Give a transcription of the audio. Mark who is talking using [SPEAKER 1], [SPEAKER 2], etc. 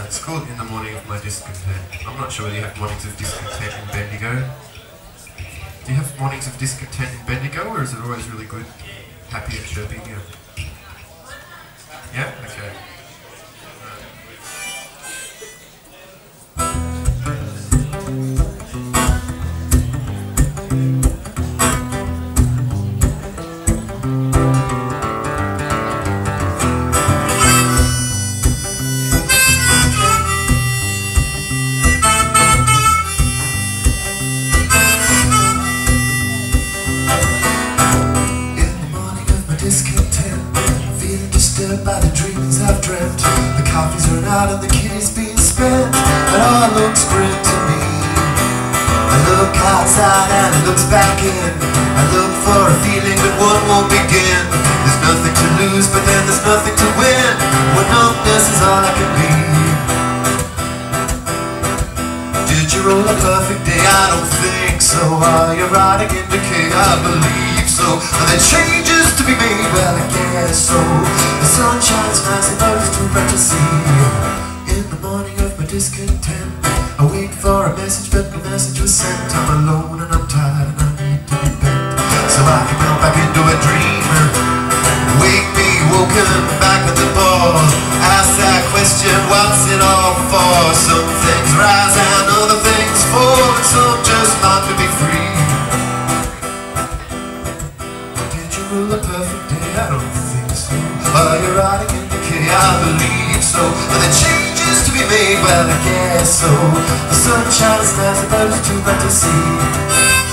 [SPEAKER 1] It's called In the Morning of My Discontent. I'm not sure whether you have mornings of discontent in Bendigo. Do you have mornings of discontent in Bendigo, or is it always really good, happy and chirpy here? Yeah? Okay.
[SPEAKER 2] By the dreams I've dreamt, the coffee's run out and the kitty's been spent. It all looks grim to me. I look outside and it looks back in. I look for a feeling but one won't begin. There's nothing to lose but then there's nothing to win. When numbness is all I can be. Did you roll a perfect day? I don't think so. Are you rotting in decay? I believe so. Are there changes to be made? Well, I guess so. The sun shines nice and those too bright to see. In the morning of my discontent, I wait for a message, but the message was sent. I'm alone and I'm tired and I need to be bent, so I can melt back into a dream. Wake me, woken back at the ball. Ask that question, what's it all for? Some things rise and other things fall, and some just long to be free. Did you rule a perfect day? I don't think so. Are you rotting in decay? I believe so. Are there changes to be made? Well, I guess so. The sun shines nice and those too bright to see.